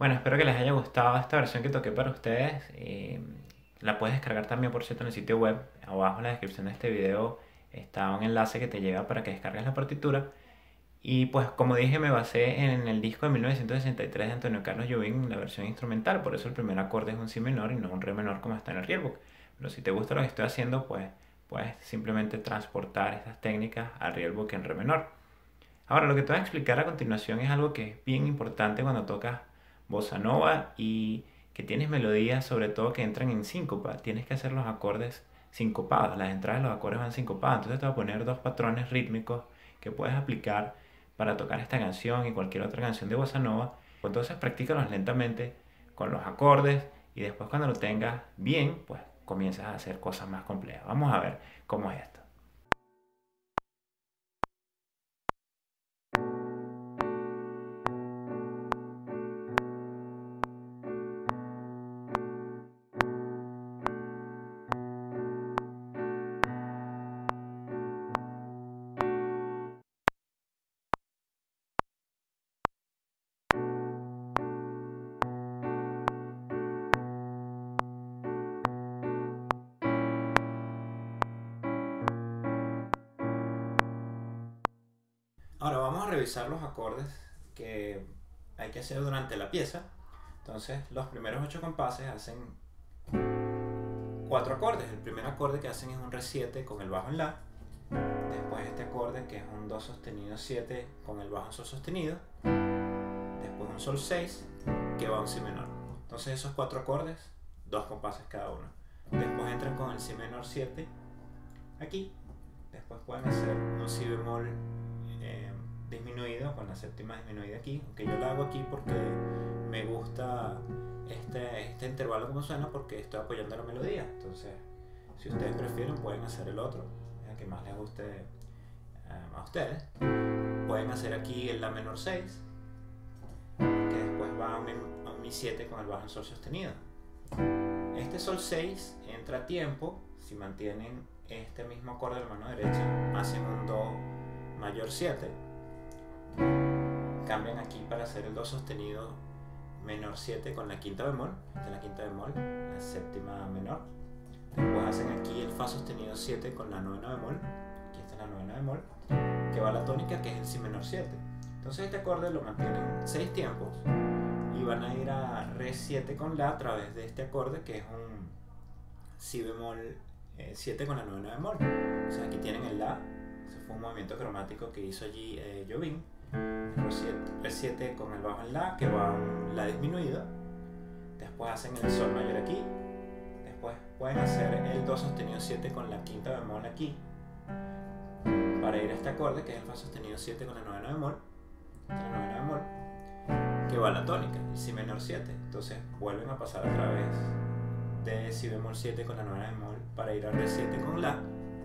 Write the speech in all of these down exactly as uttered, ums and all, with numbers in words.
Bueno, espero que les haya gustado esta versión que toqué para ustedes. Eh, la puedes descargar también, por cierto, en el sitio web. Abajo en la descripción de este video está un enlace que te lleva para que descargues la partitura. Y pues como dije, me basé en el disco de mil novecientos sesenta y tres de Antonio Carlos Jobim, la versión instrumental. Por eso el primer acorde es un si menor y no un re menor como está en el Reelbook. Pero si te gusta lo que estoy haciendo, pues puedes simplemente transportar estas técnicas al Reelbook en re menor. Ahora, lo que te voy a explicar a continuación es algo que es bien importante cuando tocas bossa nova y que tienes melodías, sobre todo que entran en síncopa. Tienes que hacer los acordes sincopados, las entradas de los acordes van sincopadas. Entonces te voy a poner dos patrones rítmicos que puedes aplicar para tocar esta canción y cualquier otra canción de bossa nova. Entonces practícalos lentamente con los acordes y después cuando lo tengas bien, pues comienzas a hacer cosas más complejas. Vamos a ver cómo es esto. Ahora vamos a revisar los acordes que hay que hacer durante la pieza. Entonces los primeros ocho compases hacen cuatro acordes. El primer acorde que hacen es un re siete con el bajo en la. Después este acorde que es un do sostenido siete con el bajo en sol sostenido. Después un sol seis que va a un si menor. Entonces esos cuatro acordes, dos compases cada uno. Después entran con el si menor siete aquí. Después pueden hacer un si bemol eh, disminuido con la séptima disminuida aquí, aunque yo la hago aquí porque me gusta este, este intervalo como suena, porque estoy apoyando la melodía. Entonces si ustedes prefieren pueden hacer el otro, el que más les guste eh, a ustedes. Pueden hacer aquí el la menor seis, que después va a un, a un mi siete con el bajo en sol sostenido. Este sol seis entra a tiempo si mantienen este mismo acorde de la mano derecha, hacen un do mayor siete, cambian aquí para hacer el do sostenido menor siete con la quinta bemol, esta es la quinta bemol, la séptima menor. Después hacen aquí el fa sostenido siete con la novena bemol, aquí está la novena bemol, que va a la tónica, que es el si menor siete. Entonces este acorde lo mantienen seis tiempos y van a ir a re siete con la a través de este acorde, que es un si bemol eh, siete con la novena bemol. O sea, aquí tienen el la. Ese fue un movimiento cromático que hizo allí eh, Jobim. re siete con el bajo en la, que va a un la disminuido. Después hacen el sol mayor aquí. Después pueden hacer el do sostenido siete con la quinta bemol aquí, para ir a este acorde, que es el fa sostenido siete con la novena bemol, la novena bemol, que va a la tónica, el si menor siete. Entonces vuelven a pasar a través de si bemol siete con la novena bemol para ir a re siete con la.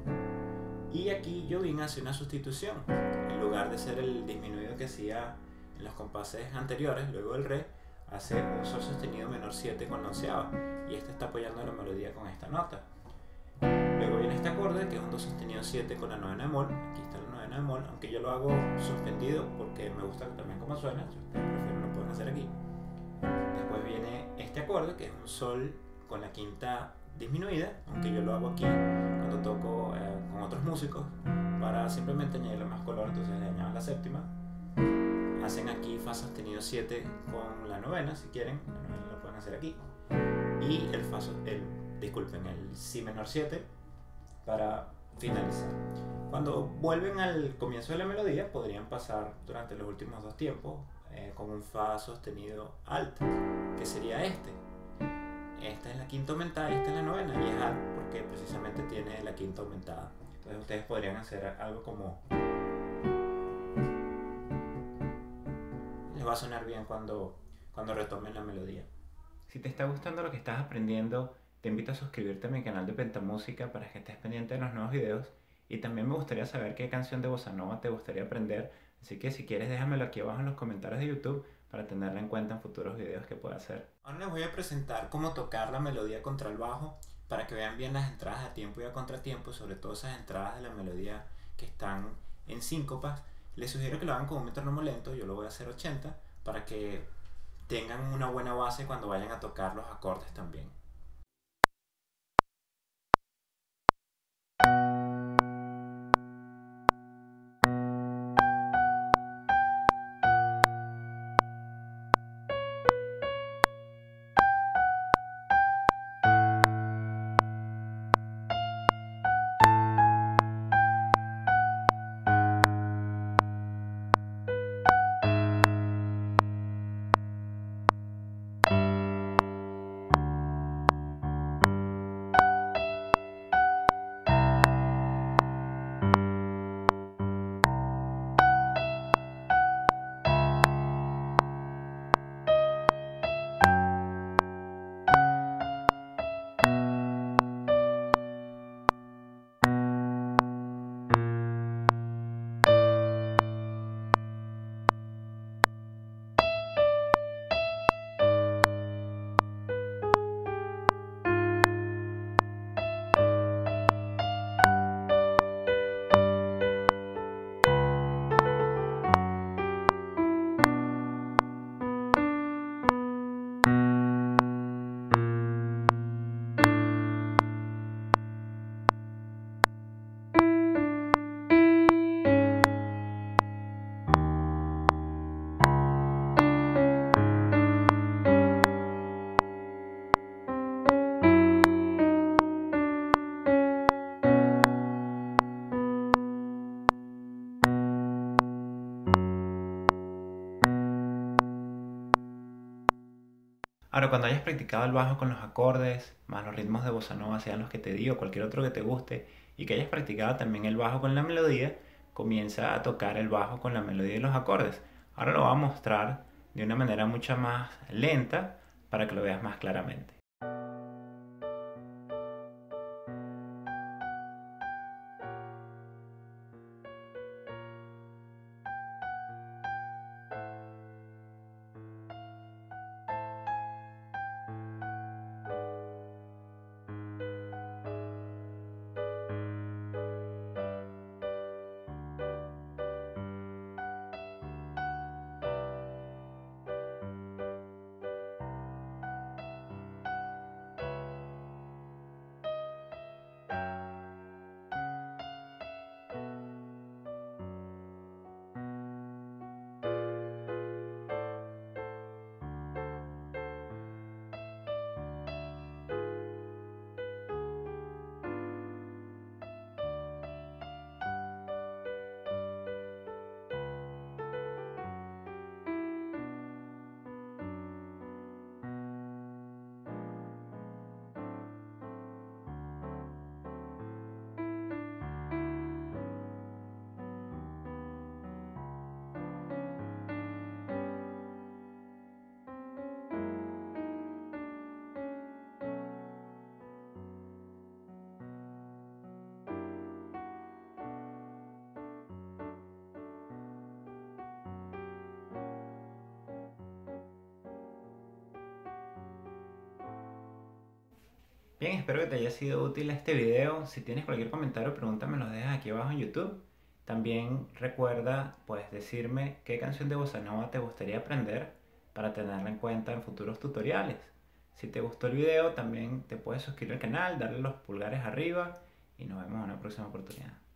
Y aquí Jobim hace una sustitución. En lugar de ser el disminuido que hacía en los compases anteriores, luego del re, hace un sol sostenido menor siete con la onceava. Y este está apoyando la melodía con esta nota. Luego viene este acorde, que es un do sostenido siete con la novena bemol. Aquí está la novena bemol, aunque yo lo hago suspendido porque me gusta también cómo suena. Si ustedes prefieren lo pueden hacer aquí. Después viene este acorde, que es un sol con la quinta disminuida, aunque yo lo hago aquí cuando toco eh, con otros músicos para simplemente añadirle más color. Entonces le añaden la séptima, hacen aquí fa sostenido siete con la novena, si quieren la novena lo pueden hacer aquí, y el fa el, disculpen, el si menor siete para finalizar. Cuando vuelven al comienzo de la melodía podrían pasar durante los últimos dos tiempos eh, con un fa sostenido alto, que sería este. Esta es la quinta aumentada y esta es la novena, y es alto porque precisamente tiene la quinta aumentada. Entonces ustedes podrían hacer algo como... Les va a sonar bien cuando, cuando retomen la melodía. Si te está gustando lo que estás aprendiendo, te invito a suscribirte a mi canal de Pentamúsica para que estés pendiente de los nuevos videos. Y también me gustaría saber qué canción de bossa nova te gustaría aprender. Así que si quieres déjamelo aquí abajo en los comentarios de YouTube para tenerla en cuenta en futuros videos que pueda hacer. Ahora les voy a presentar cómo tocar la melodía contra el bajo para que vean bien las entradas a tiempo y a contratiempo, sobre todo esas entradas de la melodía que están en síncopas. Les sugiero que lo hagan con un metrónomo lento, yo lo voy a hacer ochenta, para que tengan una buena base cuando vayan a tocar los acordes también. Ahora, cuando hayas practicado el bajo con los acordes, más los ritmos de bossa nova, sean los que te di o cualquier otro que te guste, y que hayas practicado también el bajo con la melodía, comienza a tocar el bajo con la melodía y los acordes. Ahora lo voy a mostrar de una manera mucho más lenta para que lo veas más claramente. Bien, espero que te haya sido útil este video. Si tienes cualquier comentario o pregunta, me los dejas aquí abajo en YouTube. También recuerda, pues, decirme qué canción de bossa nova te gustaría aprender para tenerla en cuenta en futuros tutoriales. Si te gustó el video, también te puedes suscribir al canal, darle los pulgares arriba y nos vemos en una próxima oportunidad.